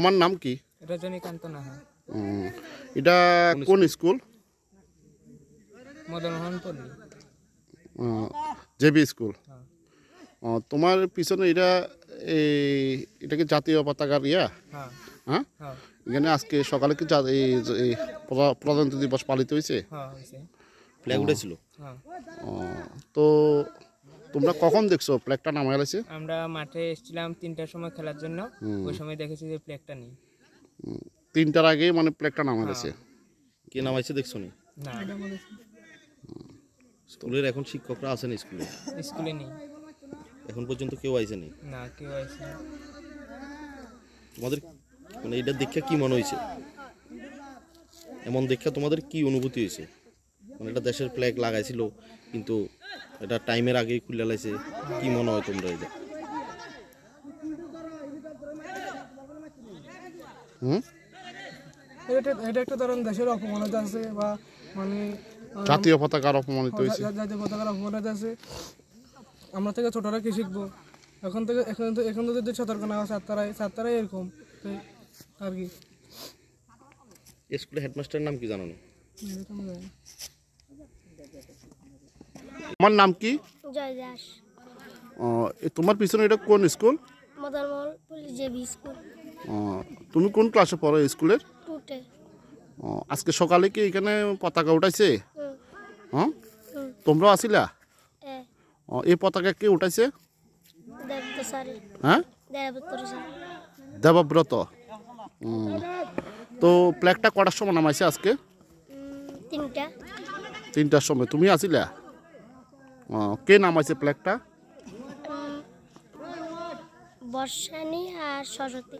তোমার নাম কি? রজনীকান্ত নাহা। এটা কোন স্কুল? মদনমোহন পল্লী জেবি স্কুল। তোমার পিছনে এটা কি জাতীয় পতাকার ইয়া? হ্যাঁ, এখানে আজকে সকালে কি প্রজাতন্ত্র দিবস পালিত হয়েছে? ফ্ল্যাগ উঠেছিল। তো তোমরা কখন দেখছো ফ্ল্যাগটা নামায় গেছে? আমরা মাঠে এসেছিলাম 3টার সময় খেলার জন্য, ওই সময় দেখেছি যে ফ্ল্যাগটা নেই। 3টার আগে মানে ফ্ল্যাগটা নামায় গেছে। কে নামাইছে দেখছো নি? না, স্কুলের এখন শিক্ষকরা আছেন স্কুলে? স্কুলে নেই এখন পর্যন্ত কেউ আইছে নি? না, কেউ আসে না। তোমাদের মানে এটা দেখে কি মনে হয়েছে? এমন দেখে তোমাদের কি অনুভূতি হয়েছে? মানে এটা দেশের ফ্ল্যাগ লাগাইছিল কিন্তু এটা টাইমের আগেই খুলে লাইছে, কি মনে হয় তোমরা এটা? এটা একটা ধরেন দেশের অপমানিত আছে বা মানে জাতীয় পতাকার অপমানিত হয়েছে। জাতীয় পতাকার অপমানিত আছে। আমরা থেকে ছোটরা কি শিখবো? এখন তো যদি সতর্ক না হয় ছাত্ররাই এরকম আর কি। স্কুলের হেডমাস্টারের নাম কি জানো না? তোমার নাম কি? জয় দাস। তোমার পিছনে এটা কোন স্কুল? মদনমোহন পল্লী জেবি স্কুল। তুমি কোন ক্লাসে পড়ো স্কুলের? 2টে। আজকে সকালে কি এখানে পতাকা উঠাইছে? হ্যাঁ, তোমরা আসিলা? এই পতাকা কে উঠাইছে? দেবব্রত স্যার। হ্যাঁ, দেবব্রত স্যার। দেবব্রত। তো ফ্ল্যাগটা কটার সময় নামাইছে আজকে? 3টার সময়। তুমি আসিলা? কে নামাইছে ফ্ল্যাগটা? বর্ষানি আর সরস্বতী।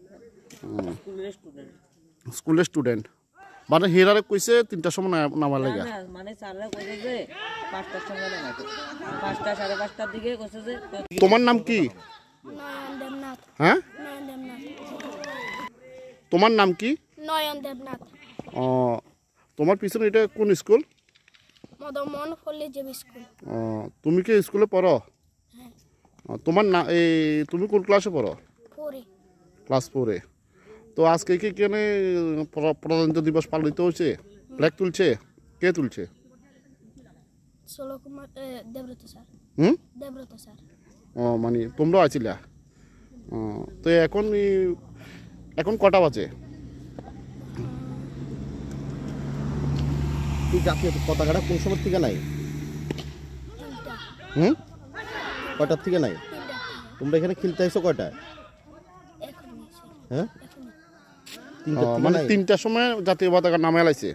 স্কুলের স্টুডেন্ট। মানে হেরারে কইছে 3টার সময় নামার লাগা। মানে স্যাররা কইছে যে 5টার সময় নামাইতে, 5টা 5:30টার দিকে কইছে যে। তোমার নাম কি? নয়ন দেবনাথ। হ্যাঁ, নয়ন দেবনাথ। তোমার নাম কি? নয়ন দেবনাথ। তোমার পিছনে এটা কোন স্কুল? মদনমোহন পল্লী জেবি স্কুল। তুমি কি স্কুলে পড়ো? তোমার না তুমি কোন ক্লাসে পড়ো? 4 ক্লাস 4-এ। তো আজকে কি কেনে প্রজাতন্ত্র দিবস পালিত হচ্ছে? ফ্ল্যাগ তুলছে? কে তুলছে? কুমার দেবব্রত স্যার। দেবব্রত স্যার। মানে তোমরা আছিলা? তো এখন কটা বাজে? এই জাতীয় পতাকাটা কোন সময় থেকে নাই? 3টা। কয়টার থেকে নাই? 3টা। তোমরা এখানে খেলতে আইছো কয়টা? এখন হ্যাঁ, মানে 3টার সময় জাতীয় পতাকা নামে লাইছে।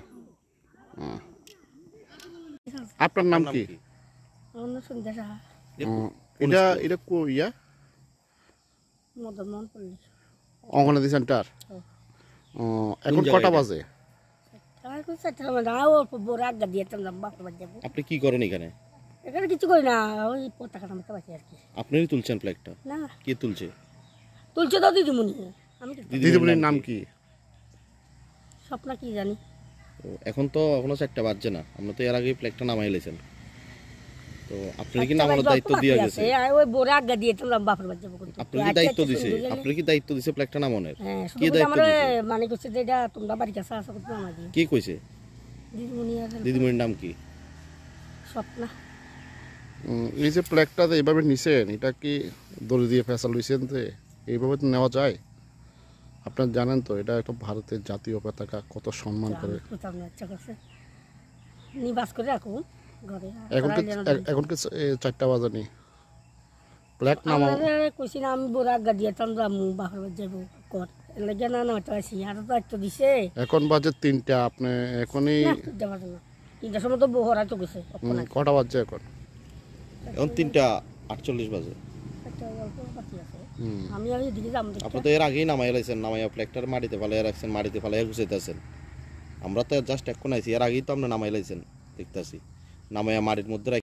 আপনার নাম কি? সন্ধ্যা সাহা। এটা ইয়া মদনমোহন পল্লী অঙ্গনাদি সেন্টার। এখন কটা বাজে? আপনি কি করেন এখানে? এখানে কিছু করি না, ওই পতাকা নামাতে পারছি আর কি। আপনিই তুলছেন ফ্ল্যাগটা? না, কে তুলছে? তুলছে তো দিদিমণি। আমি দিদিমণির নাম কি? স্বপ্না কি জানি। এখন তো এখনো 4টা বাজছে না, আমরা তো এর আগেই ফ্ল্যাগটা নামাই লেছেন। তো আপনার কি নামানোর দায়িত্ব দিয়ে গেছে? ওই বোরা আজ্ঞা দিয়েছিলাম বাপের বাচ্চা। আপনার কি দায়িত্ব দিছে? আপনার কি দায়িত্ব দিছে ফ্ল্যাগটা নামানোর? হ্যাঁ, কি দায়িত্ব দিছে? মানে কইছে যে এটা তোমরা বাড়ি কাছে আসা করতে আমাকে। কি কইছে? দিদিমণি। আর দিদিমণির নাম কি? স্বপ্না। এই যে ফ্ল্যাগটা এইভাবে নিছেন, এটা কি দড়ি দিয়ে ফেসাল হয়েছেন? তো এইভাবে তো নেওয়া যায়? আপনার জানেন তো এটা একটা ভারতের জাতীয় পতাকা, কত সম্মান করে। নিবাস করে রাখুন ঘরে। এখন কি 4টা বাজে? ফ্ল্যাগ নামাও কইছি না, আমি বোরা আজ্ঞা দিয়েছিলাম যাবো বাপের যাবো কর লাগে না না হয়তো আসি আর দায়িত্ব দিছে। এখন বাজে 3টা, আপনি এখনই 3টার সময় তো বহরা তো গেছে। কটা বাজছে এখন? এখন 3:48 বাজে। আমি এদিকে যাবো। আপনি তো এর আগেই নামাই লাইছেন, নামাইয়া ফ্ল্যাগটার মাটিতে ফালাইয়া রাখছেন, মাটিতে ফালাইয়া গুছাইতেছেন। আমরা তো জাস্ট এখন আইছি, এর আগেই তো আপনি নামাই লাইছেন দেখতেছি, নামাইয়া মাটির মধ্যে